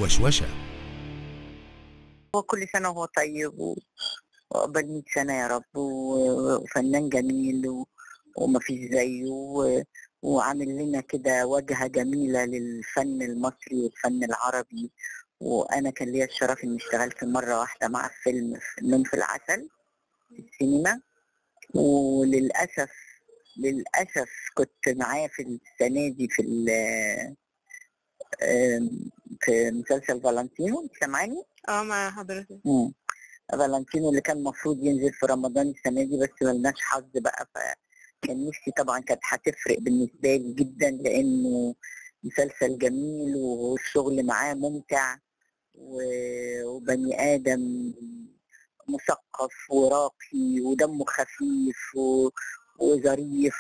وشوشة. وكل سنة وهو طيب وعقبال 100 سنة يا رب، وفنان جميل ومفيش زيه، وعامل لنا كده واجهة جميلة للفن المصري والفن العربي. وأنا كان ليا الشرف إني اشتغلت مرة واحدة مع الفيلم النوم في العسل في السينما، وللأسف كنت معاه في السنة دي في مسلسل فالنتينو. سامعني؟ مع حضرتك. فالنتينو اللي كان المفروض ينزل في رمضان السنة دي، بس ملناش حظ بقى. فكان نفسي طبعا، كانت هتفرق بالنسبة لي جدا لأنه مسلسل جميل والشغل معاه ممتع، وبني آدم مثقف وراقي ودمه خفيف وظريف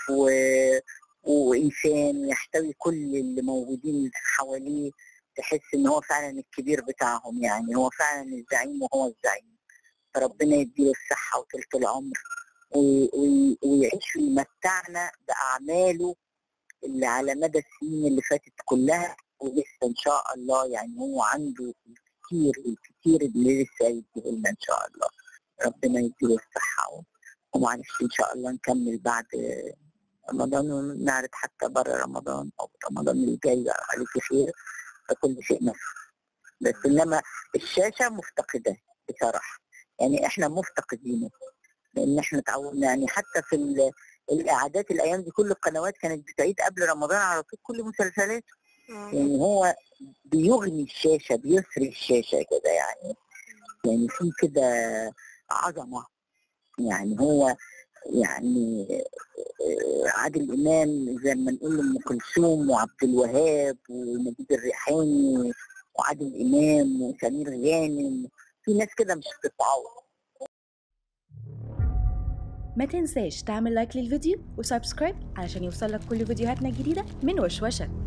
وإنسان يحتوي كل اللي موجودين حواليه. تحس إن هو فعلا الكبير بتاعهم، يعني هو فعلا الزعيم وهو الزعيم. فربنا يديله الصحة وطولة العمر ويعيش ويمتعنا بأعماله اللي على مدى السنين اللي فاتت كلها، ولسه إن شاء الله. يعني هو عنده الكثير اللي لسه يديه لنا إن شاء الله. ربنا يديله الصحة، ومعلش إن شاء الله نكمل بعد رمضان ونعرض حتى بره رمضان أو رمضان اللي جاي عليك خير. فكل شيء نفسه، بس إنما الشاشة مفتقدة بصراحة. يعني إحنا مفتقدينه لأن إحنا تعودنا، يعني حتى في الإعادات الأيام دي كل القنوات كانت بتعيد قبل رمضان على طول كل مسلسلات. يعني هو بيغني الشاشة، بيسري الشاشة كده، يعني في كده عظمة. يعني هو يعني عادل إمام زي ما نقول أم كلثوم وعبد الوهاب ونجيب الريحاني وعادل إمام وسمير غانم، في ناس كده مش بتتعوض. ما تنساش تعمل لايك للفيديو وسبسكرايب علشان يوصلك كل فيديوهاتنا الجديدة من وشوشة.